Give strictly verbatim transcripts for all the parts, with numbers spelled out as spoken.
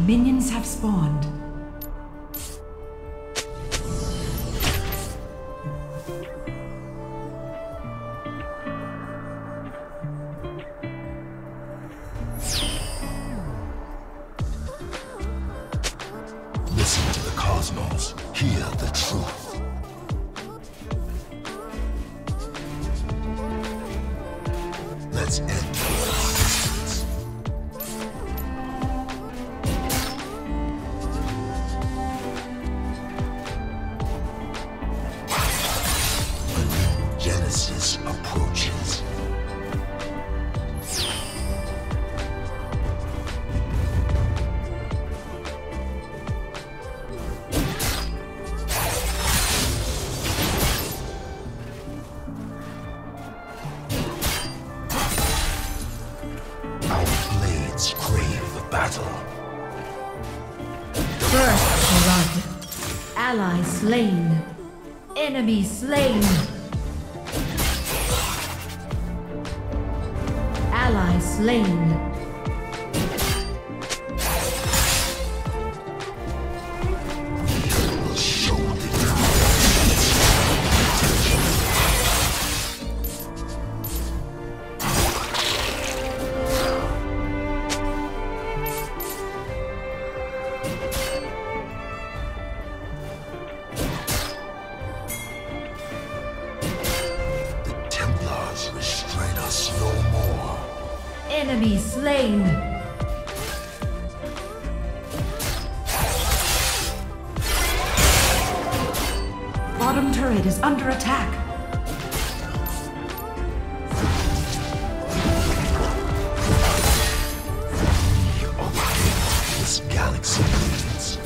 Minions have spawned. Listen to the cosmos. Hear the truth. Let's end this. A new Genesis approaches. Battle. First blood. Ally slain. Enemy slain. Ally slain. Restrain us no more. Enemy slain. Bottom turret is under attack. We are the fate this galaxy needs.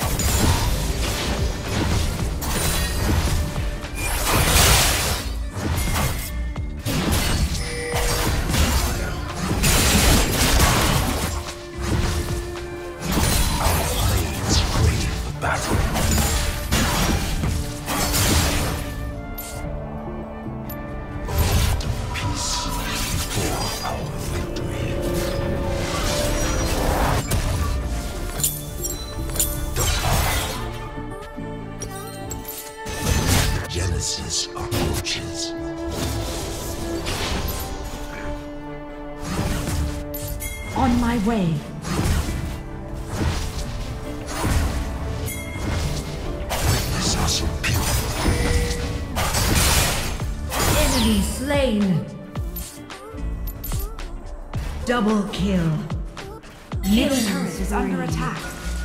Battle. Peace before our victory. The Genesis approaches. On my way. Enemy slain. Double kill. Middle turret is under attack.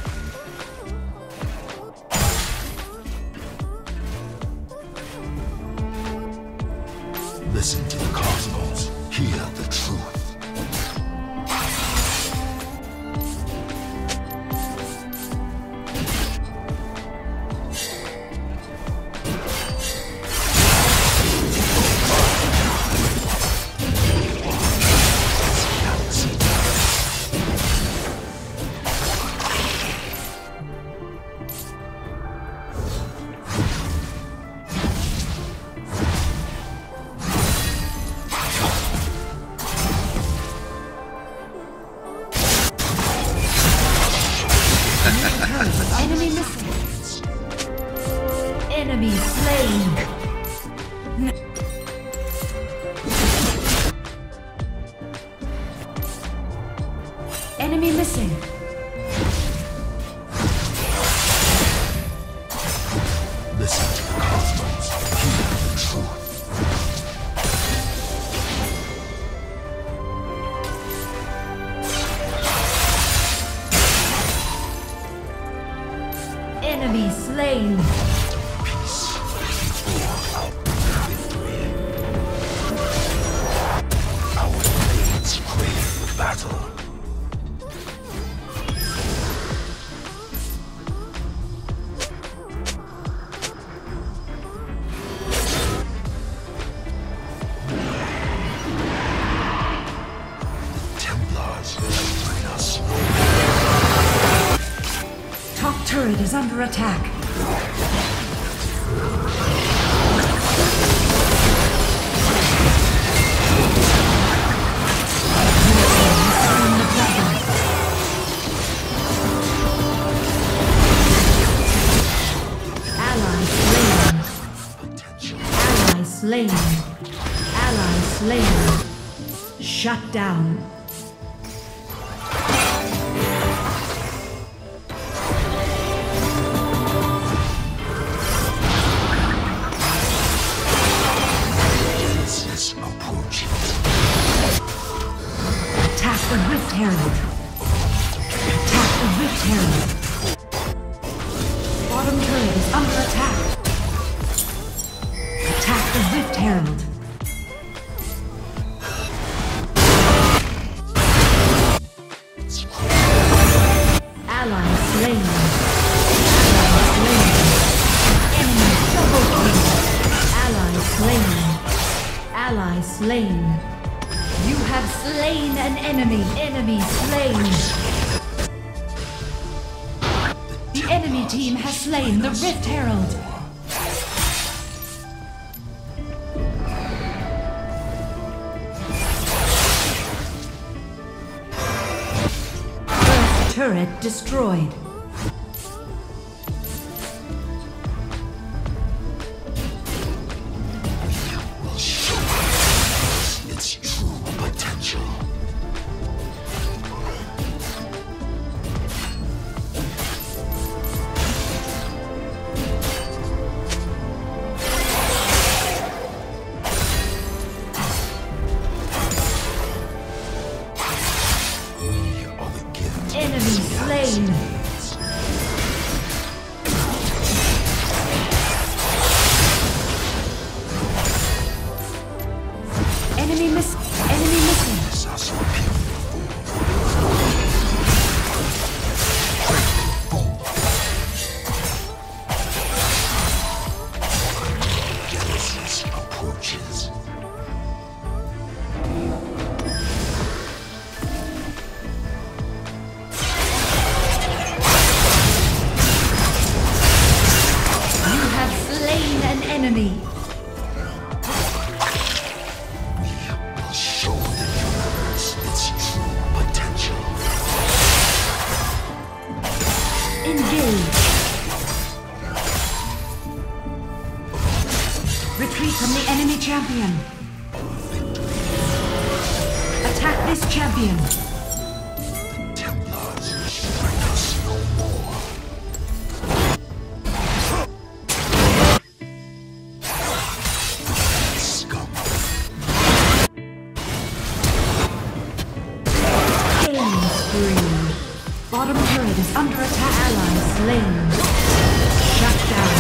Listen to the cosmos. Hear the truth. Enemy missing. Enemy slain. Enemy missing. Listen to the cosmos. Hear the truth. Enemy slain. Peace before our victory. Our blades crave battle. The Templars restrain us no more. Top turret is under attack. Ally slain. Ally slain. Shut down. Genesis approaching. Attack the Rift Herald. Attack the Rift Herald. Bottom turret is under attack. Attack the Rift Herald. Ally slain. Ally slain. Enemy double kill. Ally slain. Ally slain. You have slain an enemy. Enemy slain. The enemy team has slain the Rift Herald. First turret destroyed. Will show its true potential. Enemy slain. Enemy miss. Enemy missing. Genesis approaches. Slain an enemy. We will show the universe its true potential. Engage. Retreat from the enemy champion. Attack this champion. The Templars strike us no more. Scum. Killing spree. Bottom turret is under attack. Ally slain. Shut down.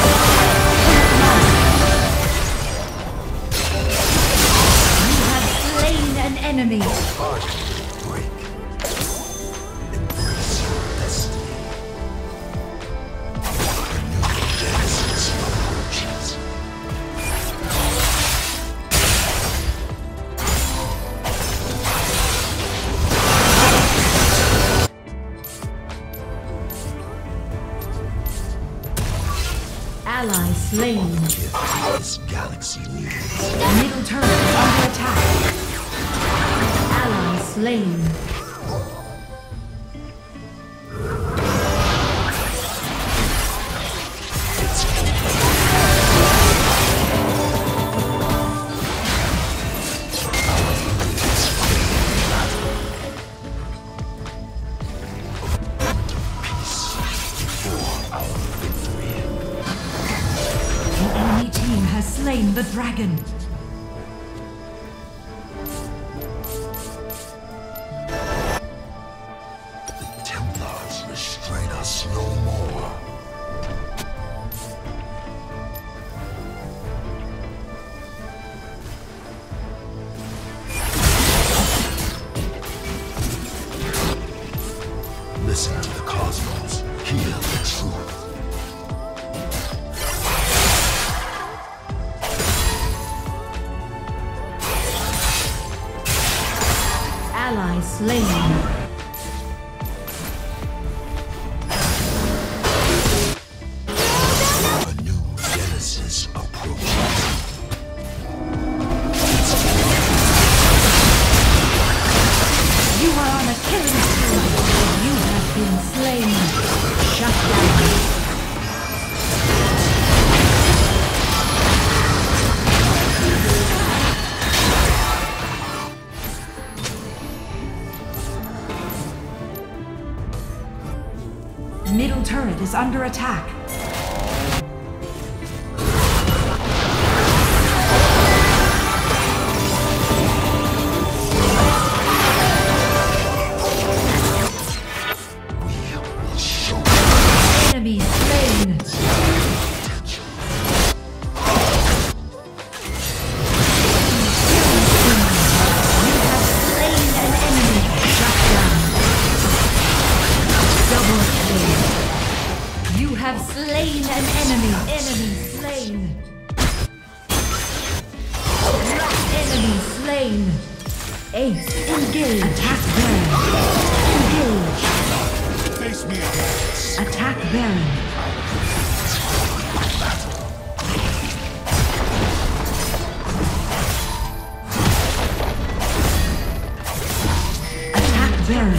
You have slain an enemy. Heart break. Embrace your destiny. A new Genesis approaches. Ally slain. This galaxy needs. Middle turret is under attack. Ally slain. The enemy team has slain the dragon. The Templars restrain us no more. Listen to the cosmos. Hear the truth. Ally slain. A new Genesis approaches. You are on a killing spree. You have been slain. Shut down. turret is under attack. Enemy slain. Have slain an enemy. Enemy slain. Enemy slain. Ace. Engage. Attack Baron. Engage. Face me. Attack Baron. Attack Baron.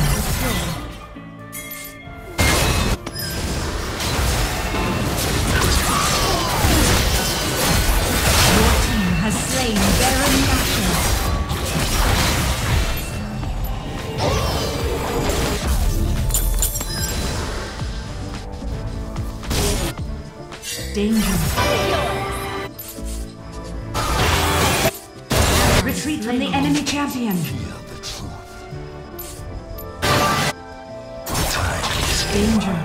Danger. Retreat from the enemy champion. Danger.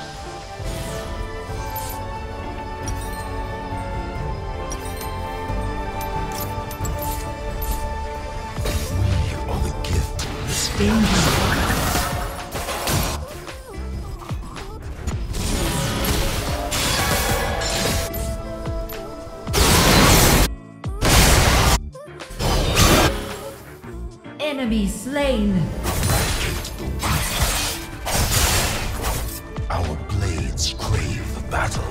We are the gift. Danger. Enemy slain. Our blades crave battle.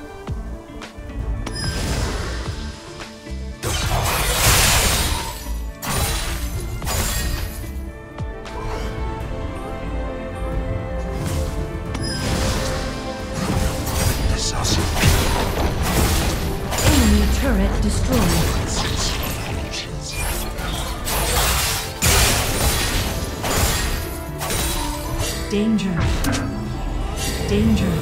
Enemy turret destroyed. Danger. Danger.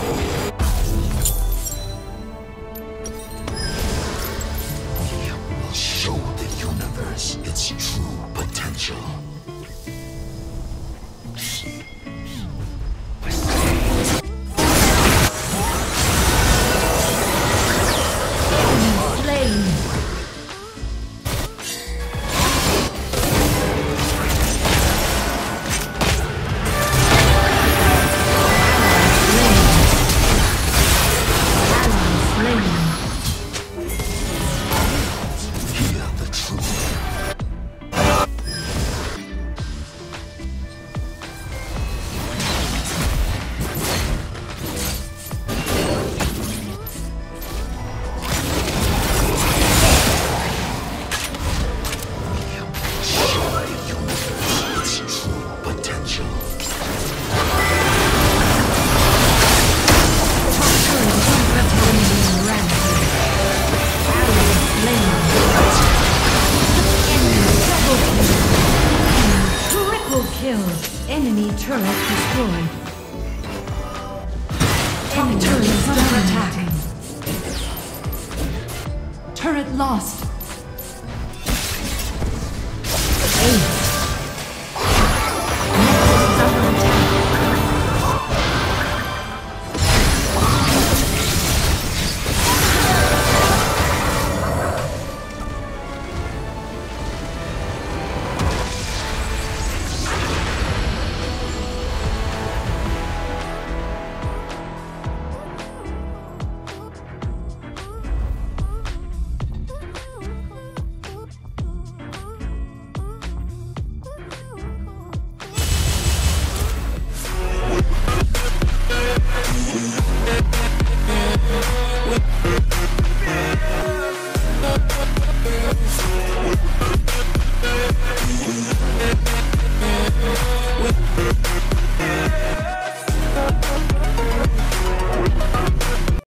We will show the universe its true potential. Enemy turret destroyed. Enemy turret is under attack. Turret lost. Ace.